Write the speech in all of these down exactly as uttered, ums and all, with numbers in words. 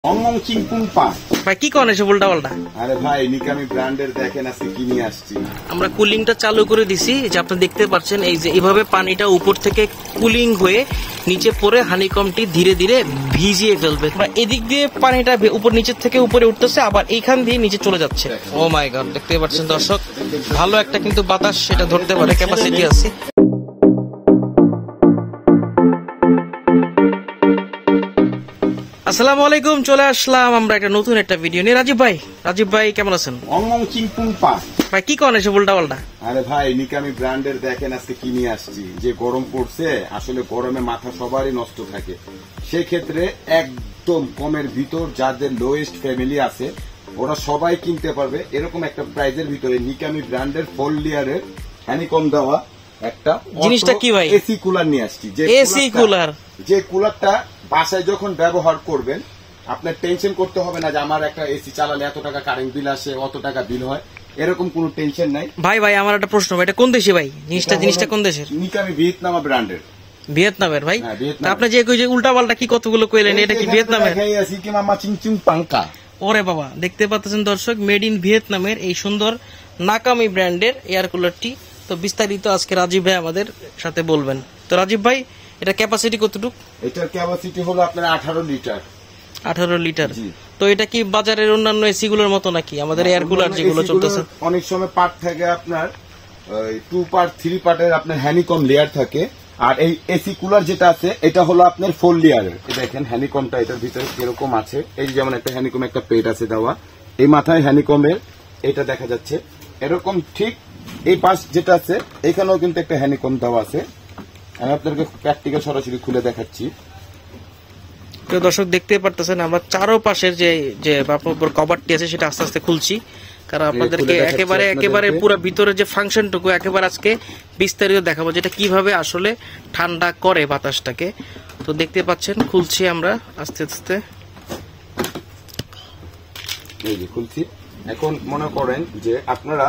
ভাই কি কোন এসে উল্টা পাল্টা? আরে ভাই নিকামি ব্র্যান্ডের দেখেন আজকে কিনে আসছি। আমরা কুলিংটা চালু করে দিছি, যে আপনি দেখতে পাচ্ছেন এই যে এইভাবে পানিটা উপর থেকে কুলিং হয়ে নিচে পড়ে হানিকমটি ধীরে ধীরে ভিজিয়ে ফেলবে। এদিক দিয়ে পানিটা উপর নিচের থেকে উপরে উঠতেছে, আবার এইখান দিয়ে নিচে চলে যাচ্ছে। ও মাই গড, দেখতে পাচ্ছেন দর্শক, ভালো একটা কিন্তু বাতাস সেটা ধরতে পারে, ক্যাপাসিটি আছে। আসসালামু আলাইকুম, চলে আসলাম আমরা একটা নতুন একটা ভিডিও নিয়ে। রাজীব ভাই, রাজীব ভাই কেমন আছেন? ভাই কি কোন এসে উল্টা পাল্টা? আরে ভাই নিকামি ব্র্যান্ডের দেখেন আজকে কিনে আসছি। যে গরম পড়ছে, আসলে গরমে মাথা সবারই নষ্ট থাকে, সেক্ষেত্রে একদম কমের ভিতর যাদের লোয়েস্ট ফ্যামিলি আছে ওরা সবাই কিনতে পারবে এরকম একটা প্রাইজের ভিতরে নিকামি ব্র্যান্ডের ফোর লেয়ারের হানিকম দেওয়া একটা জিনিসটা কি ভাই? এসি কুলার নিয়ে আসছি। যে এসি কুলার, যে কুলারটা বাসায় যখন ব্যবহার করবেন আপনার টেনশন করতে হবে না যে আমার একটা এসি চালালে এত টাকা কারেন্ট বিল আসে, অত টাকা বিল হয়, এরকম কোনো টেনশন নাই। ভাই ভাই আমার একটা প্রশ্ন, এটা কোন দেশে ভাই? জিনিসটা জিনিসটা কোন দেশের? নিকামি ভিয়েতনাম ব্র্যান্ডের। ভিয়েতনামের ভাই? আপনি যে কই যে উল্টা পাল্টা কি কতগুলো কইলেন, এটা কি ভিয়েতনামের? ওরে বাবা, দেখতে পাচ্ছেন দর্শক, মেড ইন ভিয়েতনামের এই সুন্দর নাকামি ব্র্যান্ডের এয়ার কুলারটি। তো বিস্তারিত আজকে রাজীব ভাই আমাদের সাথে বলবেন। তো রাজীব ভাই, এটা ক্যাপাসিটি কতটুকু? এটার ক্যাপাসিটি হলো আপনার আঠারো লিটার। আঠারো লিটার। তো এটা কি বাজারের অন্যান্য এসি গুলোর মতো নাকি আমাদের এয়ার কুলার যেগুলো চলতেছে? অনেক সময় পার্ট থাকে আপনার টু পার্ট থ্রি পার্টের আপনার হ্যানিকম লেয়ার থাকে, আর এই এসি কুলার যেটা আছে এটা হলো আপনার ফোর লেয়ারের। দেখেন হ্যানিকমটা এটার ভিতরে কিরকম আছে, এই যেমন একটা হ্যানিকম একটা পেট আছে দেওয়া, এই মাথায় হ্যানিকমের এটা দেখা যাচ্ছে এরকম। ঠিক এই পাশ যেটা আছে এখানেও কিন্তু একটা হ্যানিকম দেওয়া আছে। আমি আপনাদেরকে প্র্যাকটিক্যাল সরাসরি খুলে দেখাচ্ছি। দর্শক দেখতে পারতেছেন আমরা চারো পাশের যে যে আপনার কভারটি আছে সেটা আস্তে আস্তে খুলছি, কারণ আপনাদেরকে একেবারে একেবারে পুরো ভিতরে যে ফাংশনটুকু একেবারে আজকে বিস্তারিত দেখাবো, যেটা কিভাবে আসলে ঠান্ডা করে বাতাসটাকে। তো দেখতে পাচ্ছেন খুলছি আমরা আস্তে আস্তে, এই যে খুলছি। এখন মনে করেন যে আপনারা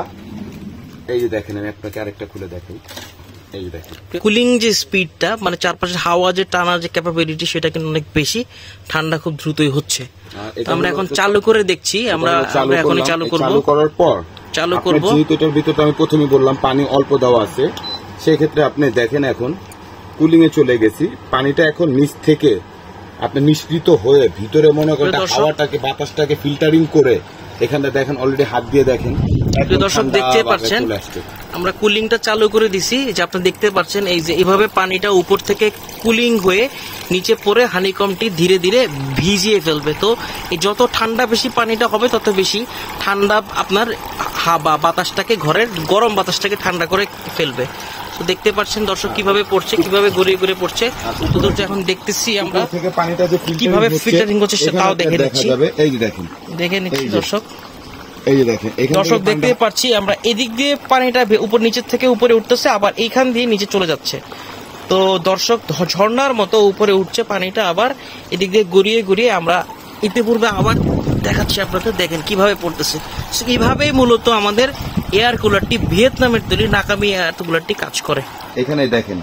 এই যে দেখেন, আমি আপনাকে আরেকটা খুলে দেখাই। এই যে দেখেন কুলিং যে স্পিডটা, মানে চারপাশে হাওয়া যে টানার যে ক্যাপাবিলিটি, সেটা কিন্তু অনেক বেশি, ঠান্ডা খুব দ্রুতই হচ্ছে। আমরা এখন চালু করে দেখছি, আমরা এখনই চালু করব। চালু করার পর চালু করব, যেহেতু এটার ভিতরে আমি প্রথমে বললাম পানি অল্প দেওয়া আছে, সেই ক্ষেত্রে আপনি দেখেন এখন কুলিং এ চলে গেছি। পানিটা এখন নিচ থেকে আপনি মিশ্রিত হয়ে ভিতরে মনে করেন হাওয়াটাকে বাতাসটাকে ফিল্টারিং করে এখানে দেখেন অলরেডি হাত দিয়ে দেখেন। দর্শক দেখতে পাচ্ছেন আমরা কুলিংটা চালু করে দিছি, যে আপনি দেখতে পাচ্ছেন এই যে এইভাবে পানিটা উপর থেকে কুলিং হয়ে নিচে পড়ে হানিকমটি ধীরে ধীরে ভিজিয়ে ফেলবে। তো এই যত ঠান্ডা বেশি পানিটা হবে তত বেশি ঠান্ডা আপনার হাওয়া বাতাসটাকে, ঘরের গরম বাতাসটাকে ঠান্ডা করে ফেলবে। তো দেখতে পাচ্ছেন দর্শক কিভাবে পড়ছে, কিভাবে গড়িয়ে গড়িয়ে পড়ছে। তো এখন দেখতেছি আমরা কিভাবে ফিল্টারিং হচ্ছে সেটাও দেখে নিচ্ছি। এই যে দেখেন, দেখে নিচ্ছি দর্শক, এই যে দেখেন দর্শক দেখতে পাচ্ছি আমরা এদিক দিয়ে পানিটা উপর নিচের থেকে উপরে উঠতেছে, আবার এইখান দিয়ে নিচে চলে যাচ্ছে। তো দর্শক ঝর্ণার মতো উপরে উঠছে পানিটা, আবার এদিক দিয়ে গড়িয়ে গড়িয়ে আমরা ইতিপূর্বে আবার দেখাচ্ছি আপনাদের, দেখেন কিভাবে পড়তেছে। এইভাবেই মূলত আমাদের এয়ার কুলারটি, ভিয়েতনামের তৈরি নাকামি এয়ার কুলারটি কাজ করে। এখানে দেখেন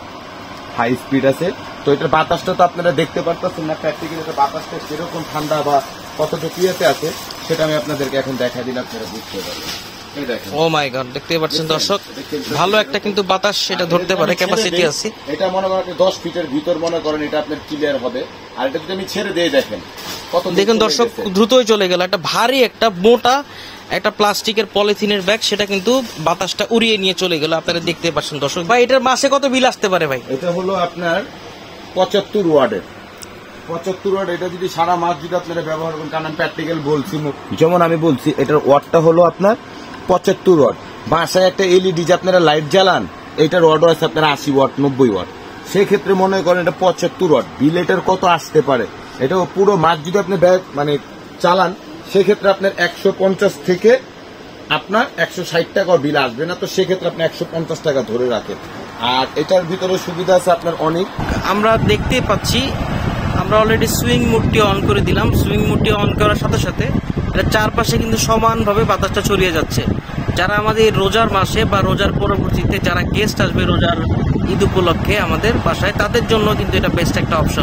হাই স্পিড আছে। তো এটার বাতাসটা তো আপনারা দেখতে পারতেছেন না, প্র্যাকটিক্যালি এটা বাতাসটা কিরকম ঠান্ডা বা কতটুকু ইয়েতে আছে সেটা আমি আপনাদেরকে এখন দেখা দিলে আপনারা বুঝতে পারবেন। ও মাই গড, দেখতে পাচ্ছেন দর্শক, ভালো একটা কিন্তু বাতাস সেটা ধরতে পারে, ক্যাপাসিটি আছে। এটা মনে করেন দশ ফিটের ভিতর মনে করেন এটা আপনার ক্লিয়ার হবে। আর এটা যদি আমি ছেড়ে দিয়ে দেখেন কত, দেখুন দর্শক দ্রুতই চলে গেল। একটা ভারী একটা মোটা একটা প্লাস্টিকের পলিথিনের ব্যাগ, সেটা কিন্তু বাতাসটা উড়িয়ে নিয়ে চলে গেল, আপনারা দেখতে পাচ্ছেন দর্শক। ভাই এটার মাসে কত বিল আসতে পারে ভাই? এটা হলো আপনার পঁচাত্তর ওয়ার্ডের। পঁচাত্তর ওয়াট, এটা যদি সারা মাস যদি আপনারা ব্যবহার করেন, কারণ আমি প্র্যাকটিক্যাল বলছি, যেমন আমি বলছি এটার ওয়াটটা হলো আপনার পঁচাত্তর ওয়াট। বাসায় একটা এলইডি যে আপনারা লাইট জ্বালান, এটার ওয়াটও আছে আপনার আশি ওয়াট নব্বই ওয়াট। সেক্ষেত্রে মনে করেন এটা পঁচাত্তর ওয়াট, বিল এটার কত আসতে পারে? এটা পুরো মাস যদি আপনি ব্যাগ মানে চালান, সেক্ষেত্রে আপনার একশো পঞ্চাশ থেকে আপনার একশো ষাট টাকা বিল আসবে না। তো সেক্ষেত্রে আপনি একশো পঞ্চাশ টাকা ধরে রাখেন। আর এটার ভিতরে সুবিধা আছে আপনার অনেক। আমরা দেখতে পাচ্ছি আমরা অলরেডি সুইং মোডটি অন করে দিলাম। সুইং মোডটি অন করার সাথে সাথে এটা চারপাশে কিন্তু সমানভাবে বাতাসটা ছড়িয়ে যাচ্ছে। যারা আমাদের রোজার মাসে বা রোজার পরবর্তীতে যারা গেস্ট আসবে রোজার ঈদ উপলক্ষে আমাদের বাসায়, তাদের জন্য কিন্তু এটা বেস্ট একটা অপশন।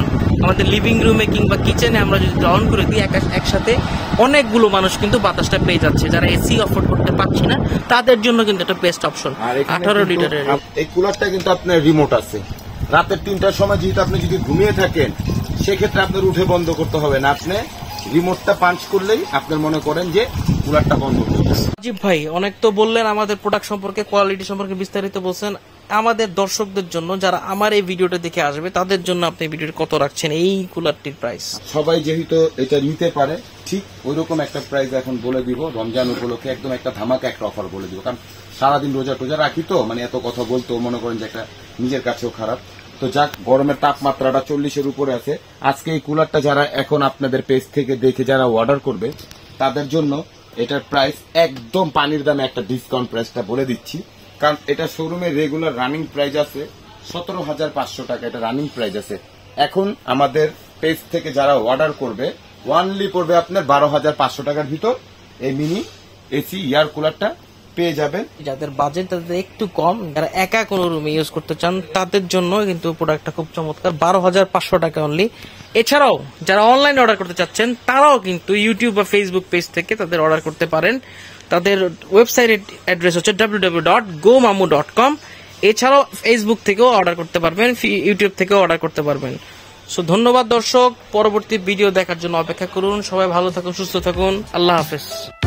আমাদের লিভিং রুমে কিংবা কিচেনে আমরা যদি অন করে দিই একসাথে অনেকগুলো মানুষ কিন্তু বাতাসটা পেয়ে যাচ্ছে। যারা এসি অফোর্ড করতে পারছি না তাদের জন্য কিন্তু একটা বেস্ট অপশন। আঠারো লিটারের এই কুলারটা কিন্তু আপনার রিমোট আছে। রাতের তিনটার সময় যেহেতু আপনি যদি ঘুমিয়ে থাকেন সেক্ষেত্রে আপনার উঠে বন্ধ করতে হবে না, আপনি রিমোটটা পাঞ্চ করলেই আপনার মনে করেন যে কুলারটা বন্ধ হয়ে যাবে। রাজীব ভাই অনেক তো বললেন আমাদের প্রোডাক্ট সম্পর্কে, কোয়ালিটি সম্পর্কে বিস্তারিত বলছেন। আমাদের দর্শকদের জন্য যারা আমার এই ভিডিওটা দেখে আসবে তাদের জন্য আপনি ভিডিওটা কত রাখছেন এই কুলারটির প্রাইস? সবাই যেহেতু এটা নিতে পারে ঠিক ওইরকম একটা প্রাইস এখন বলে দিব। রমজান উপলক্ষে একদম একটা ধামাকা একটা অফার বলে দিব, কারণ সারাদিন রোজা টোজা রাখি তো মানে এত কথা বলতো মনে করেন যে একটা নিজের কাছেও খারাপ। তো যাক, গরমের তাপমাত্রাটা চল্লিশের উপরে আছে। আজকে এই কুলারটা যারা এখন আপনাদের পেজ থেকে দেখে যারা অর্ডার করবে তাদের জন্য এটার প্রাইস একদম পানির দামে একটা ডিসকাউন্ট প্রাইসটা বলে দিচ্ছি। কারণ এটা শোরুমে রেগুলার রানিং প্রাইস আছে সতেরো হাজার পাঁচশো টাকা, এটা রানিং প্রাইস আছে। এখন আমাদের পেজ থেকে যারা অর্ডার করবে ওয়ানলি পড়বে আপনার বারো হাজার পাঁচশো টাকার ভিতর এই মিনি এসি এয়ার কুলারটা পেয়ে যাবেন। যাদের বাজেট তাদের একটু কম, যারা একা কোনো রুমে ইউজ করতে চান তাদের জন্য কিন্তু প্রোডাক্টটা খুব চমৎকার, বারো হাজার পাঁচশো টাকা অনলি। এছাড়াও যারা অনলাইনে অর্ডার করতে চাচ্ছেন তারাও কিন্তু ইউটিউব বা ফেসবুক পেজ থেকে তাদের অর্ডার করতে পারেন। তাদের ওয়েবসাইটের অ্যাড্রেস হচ্ছে W W W dot go mamu dot কম। এছাড়াও ফেসবুক থেকেও অর্ডার করতে পারবেন, ইউটিউব থেকেও অর্ডার করতে পারবেন। সো ধন্যবাদ দর্শক, পরবর্তী ভিডিও দেখার জন্য অপেক্ষা করুন। সবাই ভালো থাকুন, সুস্থ থাকুন, আল্লাহ হাফেজ।